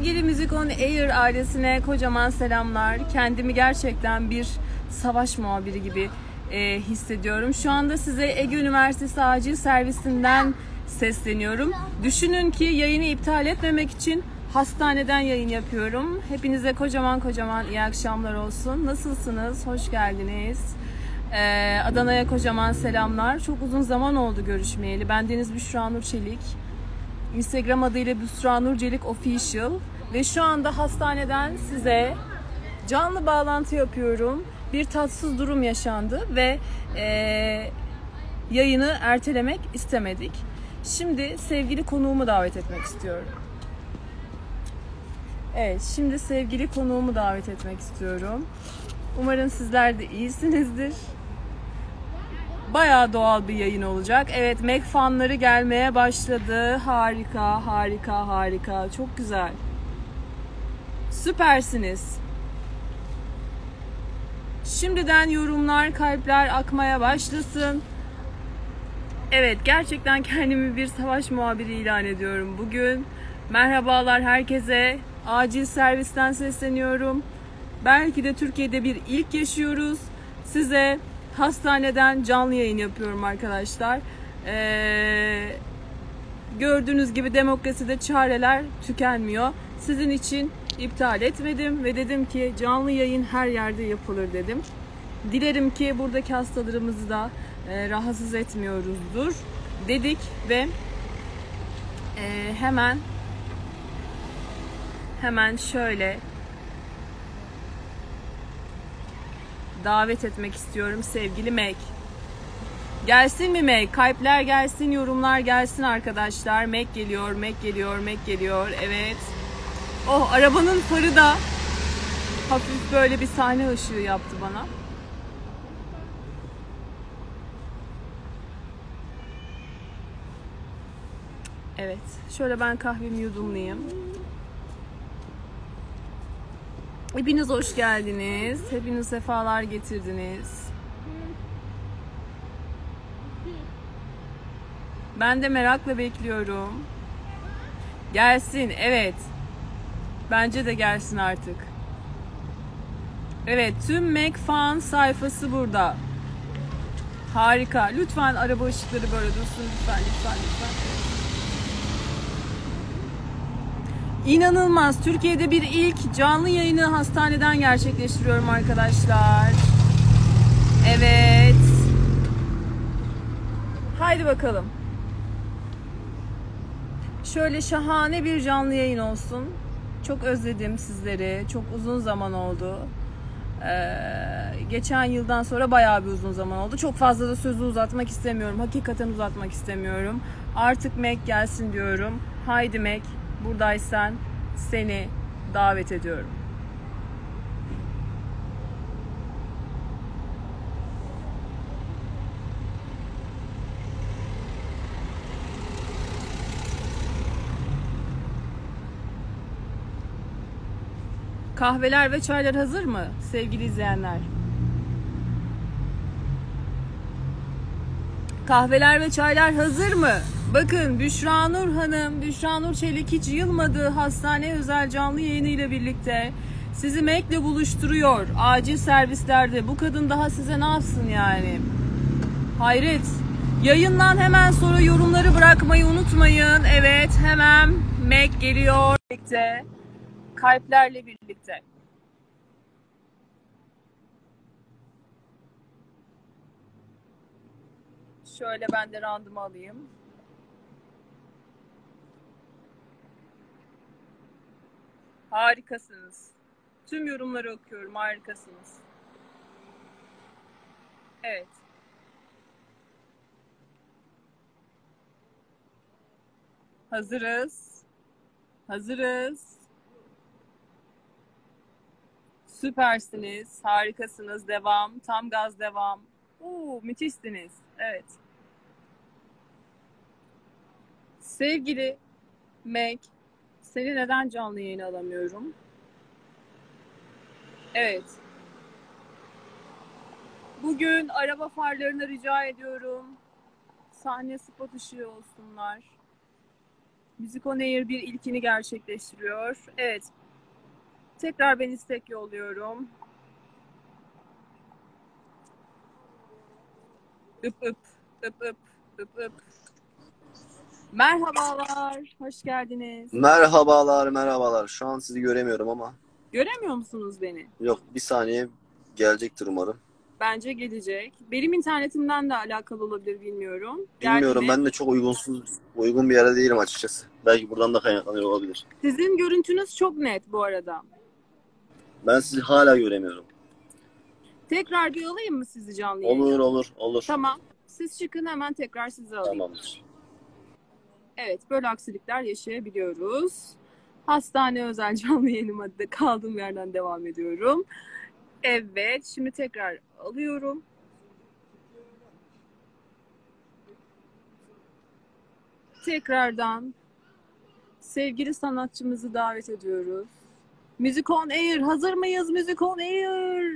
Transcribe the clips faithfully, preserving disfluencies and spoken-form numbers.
Sevgili Music On Air ailesine kocaman selamlar. Kendimi gerçekten bir savaş muhabiri gibi e, hissediyorum. Şu anda size Ege Üniversitesi acil servisinden sesleniyorum. Düşünün ki yayını iptal etmemek için hastaneden yayın yapıyorum. Hepinize kocaman kocaman iyi akşamlar olsun. Nasılsınız? Hoş geldiniz. Ee, Adana'ya kocaman selamlar. Çok uzun zaman oldu görüşmeyeli. Ben Deniz Büşra Nur Çelik. Instagram adıyla Büşra Nur Çelik Official. Ve şu anda hastaneden size canlı bağlantı yapıyorum. Bir tatsız durum yaşandı ve e, yayını ertelemek istemedik. Şimdi sevgili konuğumu davet etmek istiyorum. Evet, şimdi sevgili konuğumu davet etmek istiyorum. Umarım sizler de iyisinizdir. Bayağı doğal bir yayın olacak. Evet, Mac fanları gelmeye başladı. Harika, harika, harika. Çok güzel. Süpersiniz. Şimdiden yorumlar, kalpler akmaya başlasın. Evet, gerçekten kendimi bir savaş muhabiri ilan ediyorum bugün. Merhabalar herkese. Acil servisten sesleniyorum. Belki de Türkiye'de bir ilk yaşıyoruz. Size hastaneden canlı yayın yapıyorum arkadaşlar. Ee, gördüğünüz gibi demokraside çareler tükenmiyor. Sizin için iptal etmedim ve dedim ki canlı yayın her yerde yapılır dedim. Dilerim ki buradaki hastalarımızı da e, rahatsız etmiyoruzdur dedik ve e, hemen hemen şöyle davet etmek istiyorum sevgili Meg. Gelsin mi Meg? Kalpler gelsin, yorumlar gelsin arkadaşlar. Meg geliyor, Meg geliyor, Meg geliyor. Evet. Oh, arabanın farı da hafif böyle bir sahne ışığı yaptı bana. Evet. Şöyle ben kahvemi yudumlayayım. Hepiniz hoş geldiniz. Hepiniz sefalar getirdiniz. Ben de merakla bekliyorum. Gelsin, evet. Bence de gelsin artık. Evet, tüm Mac Fan sayfası burada. Harika. Lütfen araba ışıkları böyle dursun. Lütfen, lütfen, lütfen. İnanılmaz. Türkiye'de bir ilk canlı yayını hastaneden gerçekleştiriyorum arkadaşlar. Evet. Haydi bakalım. Şöyle şahane bir canlı yayın olsun. Çok özledim sizleri. Çok uzun zaman oldu. Ee, geçen yıldan sonra bayağı bir uzun zaman oldu. Çok fazla da sözü uzatmak istemiyorum. Hakikaten uzatmak istemiyorum. Artık Mac gelsin diyorum. Haydi Mac, buradaysan seni davet ediyorum. Kahveler ve çaylar hazır mı sevgili izleyenler? Kahveler ve çaylar hazır mı? Bakın Büşra Nur Hanım, Büşra Nur Çelik hiç yılmadı hastane özel canlı yayınıyla birlikte sizi Mac'le buluşturuyor. Acil servislerde. Bu kadın daha size ne yapsın yani? Hayret. Yayından hemen sonra yorumları bırakmayı unutmayın. Evet, hemen Mac geliyor birlikte. Kalplerle birlikte. Şöyle ben de randıma alayım. Harikasınız. Tüm yorumları okuyorum. Harikasınız. Evet. Hazırız. Hazırız. Süpersiniz. Harikasınız. Devam. Tam gaz devam. Oo, müthişsiniz. Evet. Sevgili Meg, seni neden canlı yayına alamıyorum? Evet. Bugün araba farlarını rica ediyorum. Sahne spot ışığı olsunlar. Music On Air bir ilkini gerçekleştiriyor. Evet. Tekrar ben istek yolluyorum. Öp öp. Öp öp. Öp öp. Merhabalar. Hoş geldiniz. Merhabalar, merhabalar. Şu an sizi göremiyorum ama. Göremiyor musunuz beni? Yok, bir saniye gelecektir umarım. Bence gelecek. Benim internetimden de alakalı olabilir, bilmiyorum. Bilmiyorum, ben de çok uygunsuz, uygun bir yere değilim açıkçası. Belki buradan da kaynaklanıyor olabilir. Sizin görüntünüz çok net bu arada. Ben sizi hala göremiyorum. Tekrar bir alayım mı sizi canlı yayına? Olur, olur, olur. Tamam. Siz çıkın, hemen tekrar sizi alayım. Tamamdır. Evet, böyle aksilikler yaşayabiliyoruz. Hastane özel canlı yayınıma da kaldığım yerden devam ediyorum. Evet, şimdi tekrar alıyorum. Tekrardan sevgili sanatçımızı davet ediyoruz. Music On Air, hazır mıyız? Music On Air.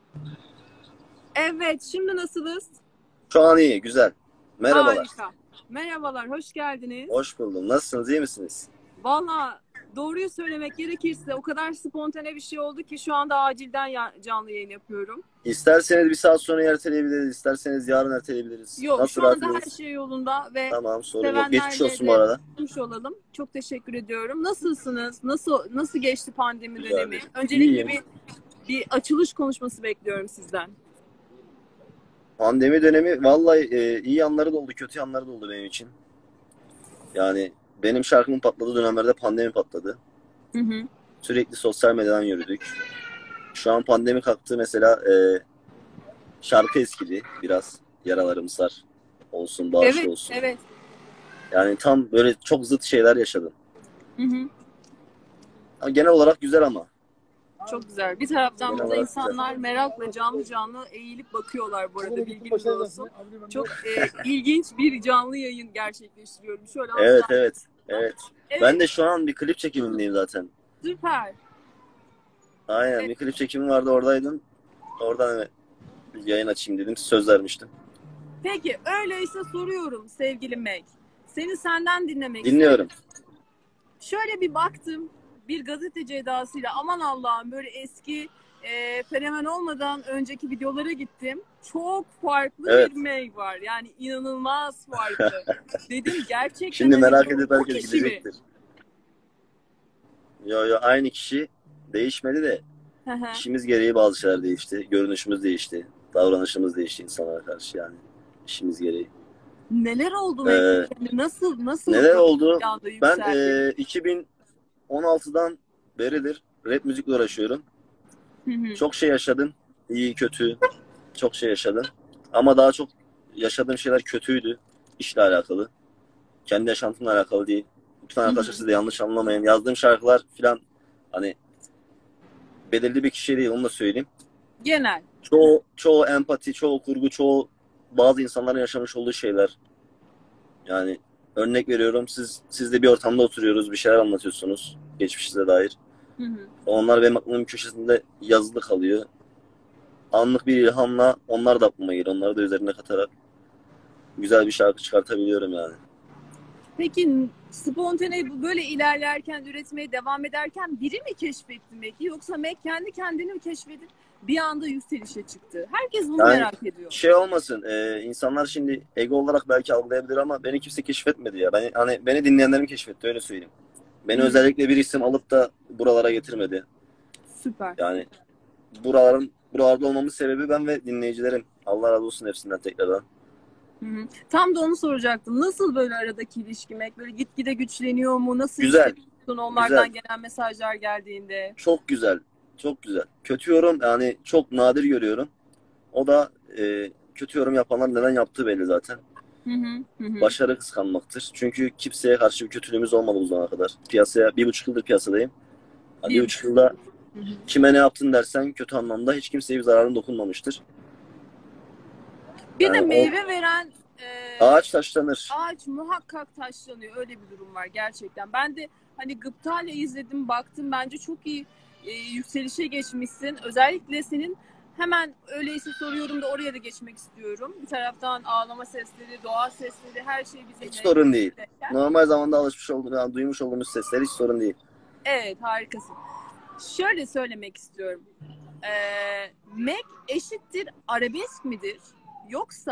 Evet, şimdi nasılız? Şu an iyi, güzel. Merhabalar. Harika. Merhabalar, hoş geldiniz. Hoş buldum. Nasılsınız, iyi misiniz? Valla doğruyu söylemek gerekirse o kadar spontane bir şey oldu ki şu anda acilden ya- canlı yayın yapıyorum. İsterseniz bir saat sonra erteleyebiliriz, isterseniz yarın erteleyebiliriz. Yok, Nasıl şu anda rahatınız? her şey yolunda ve Tamam, sorun yok. sevenlerle Geçmiş olsun de bu arada. konuşmuş olalım. Çok teşekkür ediyorum. Nasılsınız? Nasıl nasıl geçti pandemi Güzel. dönemi? Öncelikle İyiyim. bir bir açılış konuşması bekliyorum sizden. Pandemi dönemi vallahi e, iyi yanları da oldu, kötü yanları da oldu benim için. Yani benim şarkımın patladığı dönemlerde pandemi patladı. Hı hı. Sürekli sosyal medyadan yürüdük. Şu an pandemi kalktı mesela, e, şarkı eskidi biraz. Yaralarımızlar olsun, bağışlı Evet, olsun. evet. Yani tam böyle çok zıt şeyler yaşadım. Hı hı. Ama genel olarak güzel ama. Çok güzel. Bir taraftan Genel burada olarak insanlar merakla canlı canlı eğilip bakıyorlar bu arada, bilginiz olsun. Çok e, ilginç bir canlı yayın gerçekleştiriyorum. Şöyle Evet, aslan- evet, evet. Evet, Ben de şu an bir klip çekimindeyim zaten. süper. Aynen, Evet. bir klip çekimi vardı, oradaydım. Oradan evet, bir yayın açayım dedim, söz vermiştim. Peki öyleyse soruyorum sevgili Meg. Seni senden dinlemek Dinliyorum. istiyorum. Şöyle bir baktım bir gazeteci edasıyla, aman Allah'ım, böyle eski e, fenomen olmadan önceki videolara gittim. Çok farklı Evet. bir Meg var. Yani inanılmaz farklı. Dedim gerçekten. Şimdi hani merak bu- edip bu herkes kişi mi? gidecektir. Yo yo, aynı kişi, değişmedi de Hı hı. işimiz gereği bazı şeyler değişti. Görünüşümüz değişti. Davranışımız değişti insanlara karşı yani. İşimiz gereği. Neler oldu Ee, Meg? Yani nasıl nasıl Neler bu oldu? bir anda Ben yükseldi? e, iki bin on altıdan beridir rap müzikle uğraşıyorum. Hı hı. Çok şey yaşadım. İyi kötü. Çok şey yaşadım. Ama daha çok yaşadığım şeyler kötüydü. İşle alakalı. Kendi yaşantımla alakalı değil. Lütfen arkadaşlar siz de yanlış anlamayın. Yazdığım şarkılar filan hani belirli bir kişi değil, onu da söyleyeyim. Genel. Çoğu, çoğu empati, çoğu kurgu, çoğu bazı insanların yaşamış olduğu şeyler. Yani örnek veriyorum, siz siz de bir ortamda oturuyoruz, bir şeyler anlatıyorsunuz geçmişinize dair. Hı hı. Onlar benim aklımın bir köşesinde yazılı kalıyor. Anlık bir ilhamla onlar da aklıma geliyor. Onları da üzerine katarak güzel bir şarkı çıkartabiliyorum yani. Peki spontane bu- böyle ilerlerken, üretmeye devam ederken biri mi keşfetti Mac'i, yoksa Mac kendi kendini mi keşfedip bir anda yükselişe çıktı? Herkes bunu Yani merak ediyor. şey olmasın, e, insanlar şimdi ego olarak belki algılayabilir ama beni kimse keşfetmedi ya. Ben, hani beni dinleyenlerim keşfetti, öyle söyleyeyim. Beni Hı. özellikle bir isim alıp da buralara getirmedi. Süper. Yani buraların buralarda olmamın sebebi ben ve dinleyicilerim. Allah razı olsun hepsinden tekrardan. Hı hı. Tam da onu soracaktım. Nasıl böyle aradaki ilişki Mac? Böyle gitgide güçleniyor mu? Nasıl Güzel. hissediyorsun onlardan Güzel. gelen mesajlar geldiğinde? Çok güzel. Çok güzel. Kötü yorum yani çok nadir görüyorum. O da e, kötü yorum yapanlar neden yaptığı belli zaten. Hı hı, hı hı. Başarı kıskanmaktır. Çünkü kimseye karşı bir kötülüğümüz olmadı bu zamana kadar. Piyasaya, bir buçuk yıldır piyasadayım. Yani Bir bir buçuk yılda Hı hı. kime ne yaptın dersen kötü anlamda hiç kimseye bir zararın dokunmamıştır. Bir Yani de o- meyve veren e, Ağaç taşlanır. ağaç muhakkak taşlanıyor. Öyle bir durum var gerçekten. Ben de hani Gıpta'yla izledim, baktım. Bence çok iyi e, yükselişe geçmişsin. Özellikle senin Hemen öyleyse soruyorum da oraya da geçmek istiyorum. Bir taraftan ağlama sesleri, doğa sesleri, her şey bizimle. Hiç sorun değil. Normal zamanda alışmış olduğumuz, yani duymuş olduğumuz sesler hiç sorun değil. Evet, harikasın. Şöyle söylemek istiyorum. Ee, Mac eşittir arabesk midir? Yoksa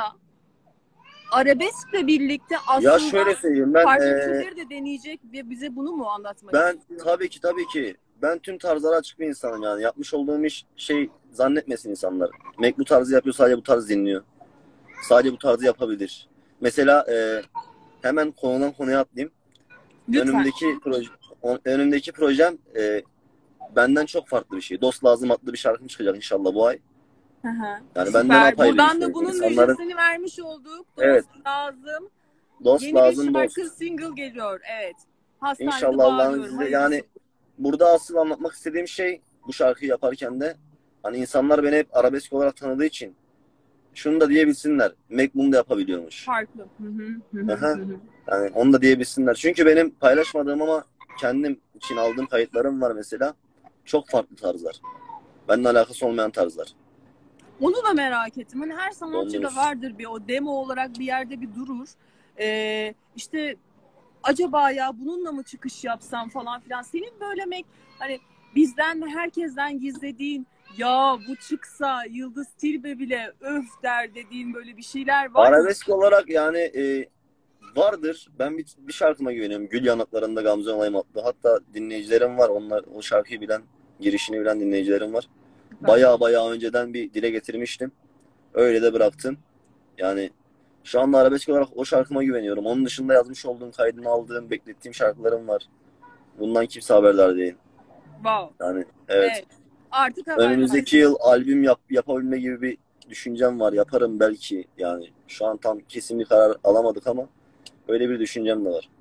arabeskle birlikte aslında Ya şöyle söyleyeyim ben farklı e, türleri de deneyecek ve bize bunu mu anlatmak ben istiyor? tabii ki tabii ki ben tüm tarzlara açık bir insanım yani. Yapmış olduğum iş şey zannetmesin insanlar. Mac bu tarzı yapıyor, sadece bu tarz dinliyor. Sadece bu tarzı yapabilir. Mesela e, hemen konudan konuya atlayayım. Lütfen. Önümdeki proje önümdeki projem e, benden çok farklı bir şey. Dost Lazım adlı bir şarkım çıkacak inşallah bu ay. Hı hı. Yani ben ne Süper. yapayım Buradan işte, da bunun insanların- müjdesini vermiş olduk. Dost Evet. lazım. Dost Yeni lazım bir dost. şarkı single geliyor. Evet. Hastanede İnşallah Allah'ın bağırıyorum. izniyle. Hayırlısı. Yani burada asıl anlatmak istediğim şey bu şarkıyı yaparken de hani insanlar beni hep arabesk olarak tanıdığı için şunu da diyebilsinler. Mac bunu da yapabiliyormuş. Farklı. Hı hı, hı hı, Aha. hı hı. Yani onu da diyebilsinler. Çünkü benim paylaşmadığım ama kendim için aldığım kayıtlarım var mesela. Çok farklı tarzlar. Benimle alakası olmayan tarzlar. Onu da merak ettim. Hani her sanatçıda Dondurur. vardır bir o demo olarak bir yerde bir durur. Ee, işte acaba ya bununla mı çıkış yapsam falan filan. Senin böyle mek hani bizden ve herkesten gizlediğin ya bu çıksa Yıldız Tilbe bile öf der dediğin böyle bir şeyler var mı? Arabesk olarak yani e, vardır. Ben bir, bir şarkıma güveniyorum. Gül yanaklarında Gamze Olayım adlı. Hatta dinleyicilerim var. Onlar o şarkıyı bilen, girişini bilen dinleyicilerim var. Bayağı bayağı önceden bir dile getirmiştim. Öyle de bıraktım. Yani şu anda arabesk olarak o şarkıma güveniyorum. Onun dışında yazmış olduğum, kaydını aldığım, beklettiğim şarkılarım var. Bundan kimse haberdar değil. Wow. Yani evet. Evet. Artık haber Önümüzdeki yıl albüm yap, yapabilme gibi bir düşüncem var. Yaparım belki yani. Şu an tam kesin bir karar alamadık ama öyle bir düşüncem de var.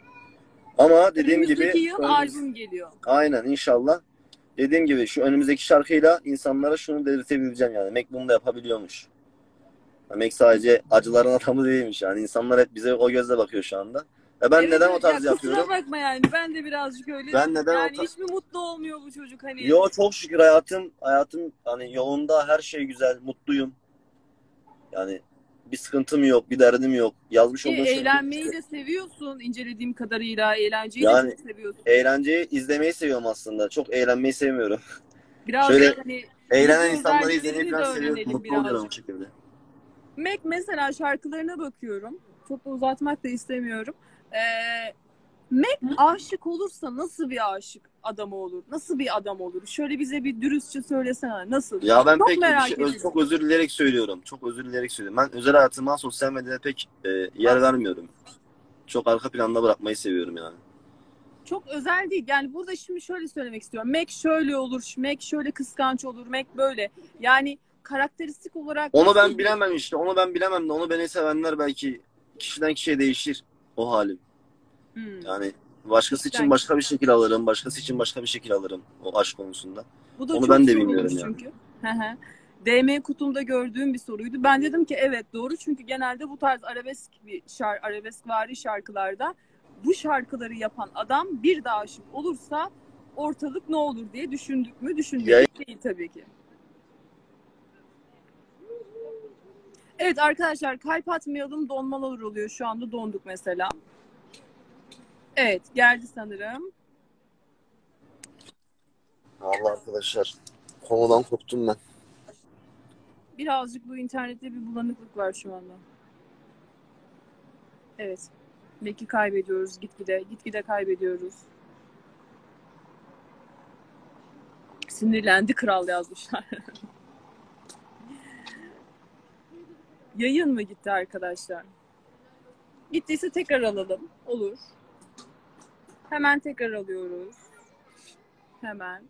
Ama dediğim Önümüzdeki gibi yıl önümüz- albüm geliyor. aynen inşallah. Dediğim gibi şu önümüzdeki şarkıyla insanlara şunu belirtebileceğim yani. Mac bunu da yapabiliyormuş. Mac sadece acıların adamı değilmiş yani. İnsanlar hep bize o gözle bakıyor şu anda. E ben Evet, neden o evet. tarz ya, yapıyorum? Kusura bakma yani ben de birazcık öyle. Ben neden o yani tar- hiç mi mutlu olmuyor bu çocuk hani? Yo çok şükür hayatım hayatım hani yolunda, her şey güzel, mutluyum. Yani bir sıkıntım yok, bir derdim yok. Yazmış Ki olduğum şey eğlenmeyi de seviyorsun incelediğim kadarıyla. Eğlenceyi Yani- de çok seviyorsun. eğlenceyi izlemeyi seviyorum aslında. Çok eğlenmeyi sevmiyorum. Biraz şöyle hani Eğlenen bu insanları özelliklerini izlemeyi de falan seviyorum. öğrenelim Mutlu birazcık. oluyorum bu şekilde. Mac mesela şarkılarına bakıyorum. Çok da uzatmak da istemiyorum. Ee, Mac aşık olursa nasıl bir aşık adamı olur? Nasıl bir adam olur? Şöyle bize bir dürüstçe söylesene. Nasıl? Ya ben Çok pek bir merak şey- ediyorum. çok özür dileyerek söylüyorum. Çok özür dileyerek söylüyorum. Ben özel hayatıma sosyal medyada pek e, yer Aslında. vermiyorum. Çok arka planda bırakmayı seviyorum yani. Çok özel değil. Yani burada şimdi şöyle söylemek istiyorum. Mac şöyle olur, Mac şöyle kıskanç olur, Mac böyle. Yani karakteristik olarak... Onu nasıl ben bir- bilemem işte. Onu ben bilemem de onu beni sevenler belki kişiden kişiye değişir o halim. Hmm. Yani başkası Kişiden için başka bir şekil alırım. Başkası için başka bir şekil alırım o aşk konusunda. Bu da Onu çok ben de sorulmuş bilmiyorum yani. çünkü. Hı hı. D M kutumda gördüğüm bir soruydu. Ben dedim ki evet doğru çünkü genelde bu tarz arabesk bir şar arabeskvari şarkılarda bu şarkıları yapan adam bir daha aşık olursa ortalık ne olur diye düşündük mü? Düşünmedik Ya- değil tabii ki. Evet arkadaşlar kalp atmayalım donmalar oluyor. Şu anda donduk mesela. Evet geldi sanırım. Allah arkadaşlar. Konudan koptum ben. Birazcık bu internette bir bulanıklık var şu anda. Evet. Mac'i kaybediyoruz gitgide. Gitgide kaybediyoruz. Sinirlendi kral yazmışlar. Yayın mı gitti arkadaşlar? Gittiyse tekrar alalım. Olur. Hemen tekrar alıyoruz. Hemen.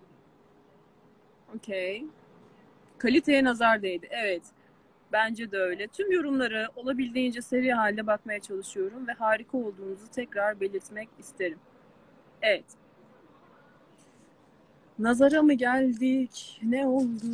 Okey. Kaliteye nazar değdi. Evet. Bence de öyle. Tüm yorumları olabildiğince seri halde bakmaya çalışıyorum ve harika olduğunuzu tekrar belirtmek isterim. Evet. Nazara mı geldik? Ne oldu?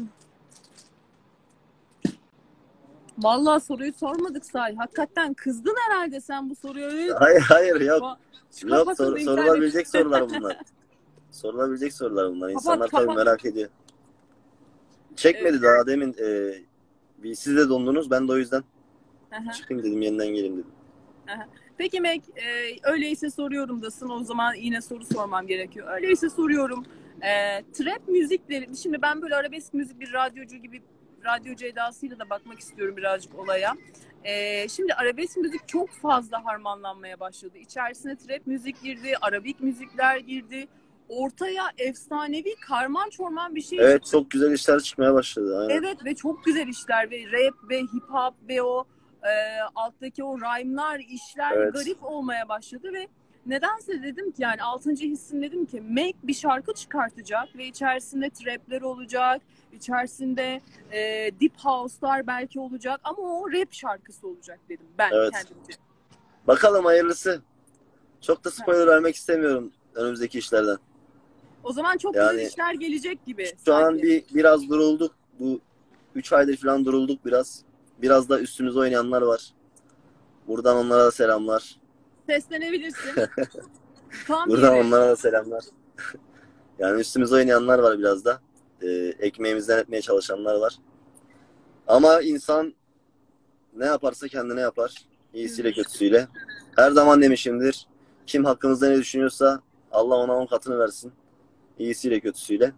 Vallahi soruyu sormadık say. Hakikaten kızdın herhalde sen bu soruya. Hayır hayır yok. Şu Yok kapatın sor, da sorulabilecek internet. sorular bunlar. Sorulabilecek sorular bunlar. Kapat, İnsanlar tabii kapat. merak ediyor. Çekmedi Evet. daha demin. E, bir siz de dondunuz. Ben de o yüzden Aha, çıkayım dedim. Yeniden geleyim dedim. aha. Peki Meg, e, öyleyse soruyorum dasın. O zaman yine soru sormam gerekiyor. Öyleyse soruyorum. E, trap müzikleri, şimdi ben böyle arabesk müzik bir radyocu gibi, radyocu edasıyla da bakmak istiyorum birazcık olaya. E, şimdi arabesk müzik çok fazla harmanlanmaya başladı. İçerisine trap müzik girdi, arabik müzikler girdi. Ortaya efsanevi karman çorman bir şey Evet, çıktı. çok güzel işler çıkmaya başladı. Aynen. Evet ve çok güzel işler ve rap ve hip hop ve o e, alttaki o rhyme'lar, işler Evet. garip olmaya başladı ve nedense dedim ki, yani altıncı hissim, dedim ki Meg bir şarkı çıkartacak ve içerisinde trapler olacak, içerisinde e, deep house'lar belki olacak ama o rap şarkısı olacak dedim ben Evet. kendimce. Bakalım hayırlısı. Çok da spoiler vermek istemiyorum önümüzdeki işlerden. O zaman çok Yani güzel işler gelecek gibi Şu sanki. an bir biraz durulduk. Bu üç aydır falan durulduk biraz. Biraz da üstümüze oynayanlar var. Buradan onlara da selamlar. Seslenebilirsin. Tam Buradan yeri. onlara da selamlar. Yani üstümüze oynayanlar var biraz da. Ee, ekmeğimizden etmeye çalışanlar var. Ama insan ne yaparsa kendine yapar. İyisiyle kötüsüyle. Her zaman demişimdir. Kim hakkımızda ne düşünüyorsa Allah ona on katını versin. İyisiyle kötüsüyle.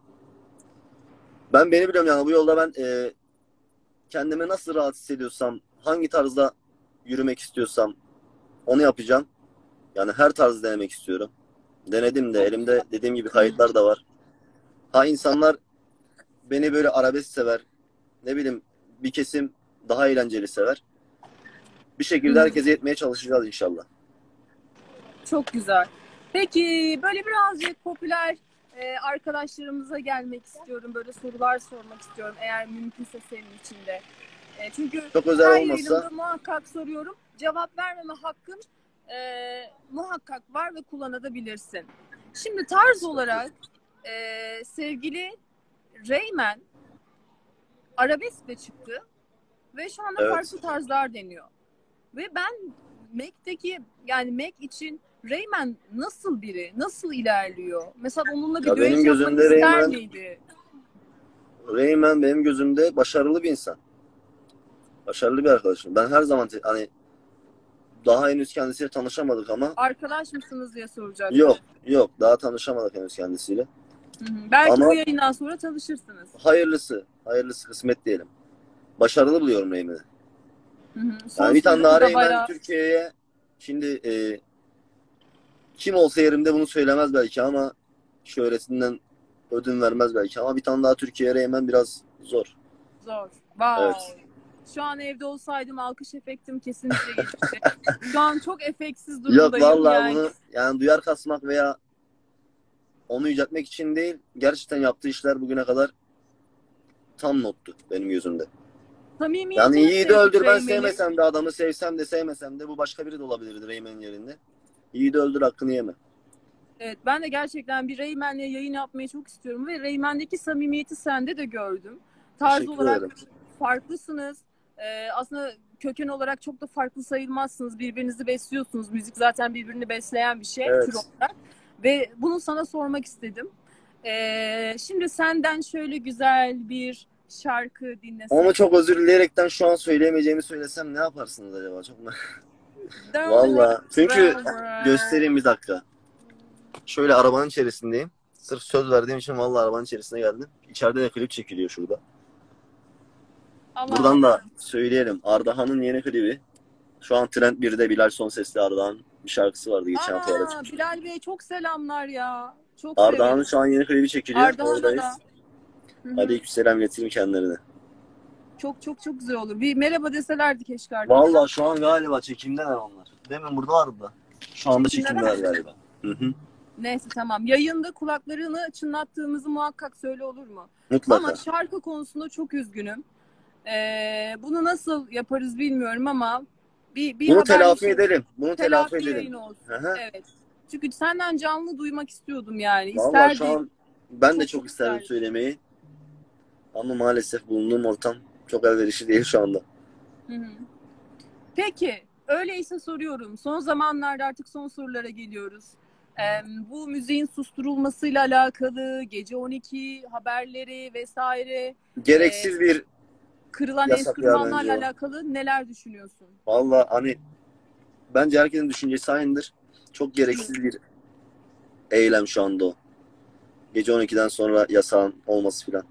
Ben beni biliyorum yani bu yolda ben e, kendimi nasıl rahat hissediyorsam, hangi tarzda yürümek istiyorsam onu yapacağım. Yani her tarzı denemek istiyorum. Denedim de elimde dediğim gibi kayıtlar da var. Ha insanlar beni böyle arabesk sever. Ne bileyim bir kesim daha eğlenceli sever. Bir şekilde herkese yetmeye çalışacağız inşallah. Çok güzel. Peki böyle birazcık popüler e, arkadaşlarımıza gelmek istiyorum. Böyle sorular sormak istiyorum eğer mümkünse senin için de. E, çünkü Çok özel her olmasa- yayınımda muhakkak soruyorum. Cevap vermeme hakkın e, muhakkak var ve kullanabilirsin. Şimdi tarz olarak e, sevgili Reymen arabeskle çıktı ve şu anda Evet. farklı tarzlar deniyor. Ve ben Mac'teki, yani Mac için Reymen nasıl biri? Nasıl ilerliyor? Mesela onunla bir Ya düet benim yapmak gözümde ister Reymen- miydi? Reymen benim gözümde başarılı bir insan. Başarılı bir arkadaşım. Ben her zaman te- hani daha henüz kendisiyle tanışamadık ama Arkadaş mısınız diye soracaktım. yok yok daha tanışamadık henüz kendisiyle. Hı hı. Belki Ama- bu yayından sonra tanışırsınız. Hayırlısı. Hayırlısı kısmet diyelim. Başarılı buluyorum Reymen'i. Hı hı. Son Yani bir tane sözü daha da Reymen bayağı- Türkiye'ye şimdi e, kim olsa yerimde bunu söylemez belki ama şöhretinden ödün vermez belki ama bir tane daha Türkiye'ye Reymen biraz zor. zor. Wow. Evet. Şu an evde olsaydım alkış efektim kesinlikle gelirdi. Şu an çok efektsiz durumdayım. Yok vallahi yani. bunu yani duyar kasmak veya onu yüceltmek için değil, gerçekten yaptığı işler bugüne kadar tam nottu benim gözümde. Samimiyetini Yani Yiğit'i sevdik öldür ben Reymen'in. sevmesem de adamı sevsem de sevmesem de bu başka biri de olabilirdi Reymen'in yerinde. Yiğit'i öldür hakkını yeme. Evet, ben de gerçekten bir Reymen'le yayın yapmayı çok istiyorum ve Reymen'deki samimiyeti sende de gördüm. Tarz Teşekkür olarak ederim. farklısınız. Ee, aslında köken olarak çok da farklı sayılmazsınız. Birbirinizi besliyorsunuz. Müzik zaten birbirini besleyen bir şey Evet. tür olarak. Ve bunu sana sormak istedim. Ee, şimdi senden şöyle güzel bir şarkı dinlesek. Onu çok özür dileyerekten şu an söyleyemeyeceğimi söylesem ne yaparsınız acaba? Çok mu? Valla. Çünkü göstereyim bir dakika. Şöyle arabanın içerisindeyim. Sırf söz verdiğim için vallahi arabanın içerisine geldim. İçeride de klip çekiliyor şurada. Allah Buradan Allah. da söyleyelim. Ardahan'ın yeni klibi. Şu an Trend birde Bilal Sonsesli Ardahan bir şarkısı vardı geçen hafta Aa, çıkmış. Bilal Bey çok selamlar ya. Çok Ardahan'ın severim. şu an yeni klibi çekiliyor. Ardahan'a Oradayız. da. Hı hı. Aleykümselam ileteyim kendilerine. Çok çok çok güzel olur. Bir merhaba deselerdi keşke arkadaşlar. Vallahi şu an galiba çekimdeler onlar. Demin burada vardı. Şu anda Çekimdeler çekimdeler mi? galiba. Hı hı. Neyse tamam. Yayında kulaklarını çınlattığımızı muhakkak söyle, olur mu? Mutlaka. Ama şarkı konusunda çok üzgünüm. Ee, bunu nasıl yaparız bilmiyorum ama bir, bir Bunu haber- telafi edelim. Bunu telafi telafi edelim. yayını olsun. Hı hı. Evet. Çünkü senden canlı duymak istiyordum yani. Vallahi İsterdim. şu an ben de Çok çok çok isterdim isterdim. söylemeyi. Ama maalesef bulunduğum ortam çok elverişli değil şu anda. Hı hı. Peki, öyleyse soruyorum. Son zamanlarda artık son sorulara geliyoruz. Bu müziğin susturulmasıyla alakalı gece on iki haberleri vesaire, Gereksiz bir kırılan yasak ya enstrümanlarla bence o. alakalı neler düşünüyorsun? Valla hani bence herkesin düşüncesi aynıdır. Çok gereksiz bir eylem şu anda o. Gece on ikiden sonra yasağın olması filan.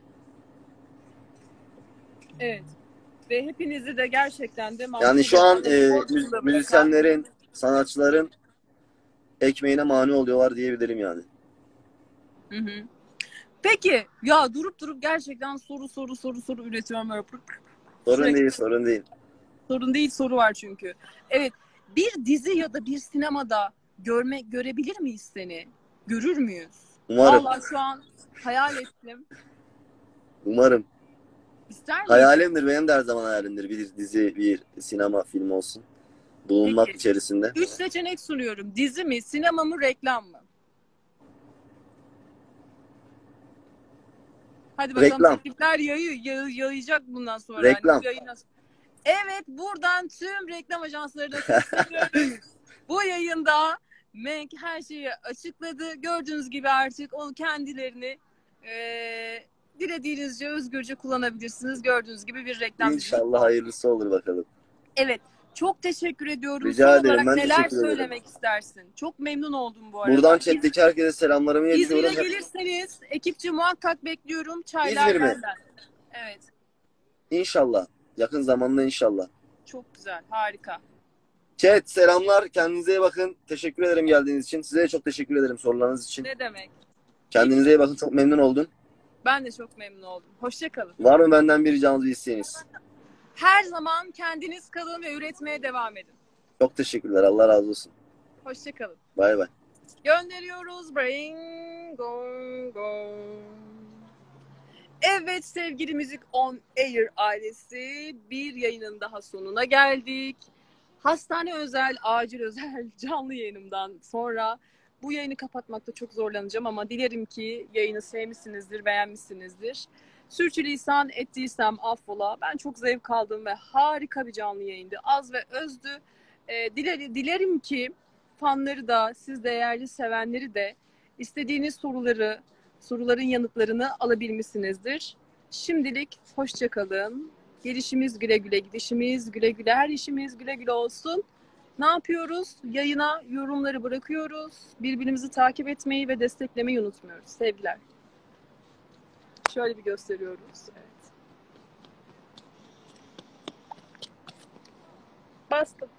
Evet. Ve hepinizi de gerçekten de Yani şu an e, bırakan... müzisyenlerin, sanatçıların ekmeğine mani oluyorlar diyebilirim yani. Hı hı. Peki ya durup durup gerçekten soru soru soru soru üretiyorum böyle. Sorun Sürekli. değil, sorun değil. Sorun değil, soru var çünkü. Evet, bir dizi ya da bir sinemada görme görebilir miyiz seni? Görür müyüz? Umarım. Vallahi şu an hayal ettim. Umarım. İster miydin? Hayalimdir, benim de her zaman hayalimdir. Bir dizi, bir sinema filmi olsun. Bulunmak Peki. içerisinde. Üç seçenek sunuyorum. Dizi mi, sinema mı, reklam mı? Hadi bakalım, Reklam. teklifler yayı, yay, yayacak bundan sonra. Reklam. Yani yayına... Evet, buradan tüm reklam ajanslarına sesleniyoruz. Bu yayında Menk her şeyi açıkladı. Gördüğünüz gibi artık onu kendilerini e, dilediğinizce özgürce kullanabilirsiniz. Gördüğünüz gibi bir reklam. İnşallah hayırlısı olur bakalım. Evet. Çok teşekkür ediyorum. Rica Son ederim. olarak Ben neler teşekkür ederim. söylemek istersin? Çok memnun oldum bu arada. Buradan chat'teki herkese selamlarımı iletiyorum. İzmir'e gelirseniz ekipçi muhakkak bekliyorum. Çaylar İzmir mi? benden. Evet. İnşallah. Yakın zamanda inşallah. Çok güzel. Harika. Chat selamlar. Kendinize iyi bakın. Teşekkür ederim geldiğiniz için. Size de çok teşekkür ederim sorularınız için. Ne demek? Kendinize iyi bakın. Çok memnun oldum. Ben de çok memnun oldum. Hoşça kalın. Var mı benden bir ricamız, bir isteğiniz? Her zaman kendiniz kalın ve üretmeye devam edin. Çok teşekkürler. Allah razı olsun. Hoşça kalın. Bay bay. Gönderiyoruz. Bring gong gong. Evet sevgili Müzik On Air ailesi, bir yayının daha sonuna geldik. Hastane özel, acil özel canlı yayınımdan sonra bu yayını kapatmakta çok zorlanacağım ama dilerim ki yayını sevmişsinizdir, beğenmişsinizdir. Sürçülisan ettiysem affola. Ben çok zevk aldım ve harika bir canlı yayındı. Az ve özdü. E, dilerim, dilerim ki fanları da, siz değerli sevenleri de istediğiniz soruları, soruların yanıtlarını alabilmişsinizdir. Şimdilik hoşça kalın. Gelişimiz güle güle, gidişimiz güle güle, her işimiz güle güle olsun. Ne yapıyoruz? Yayına yorumları bırakıyoruz. Birbirimizi takip etmeyi ve desteklemeyi unutmuyoruz. Sevgiler. Şöyle bir gösteriyoruz. Evet. Bastım.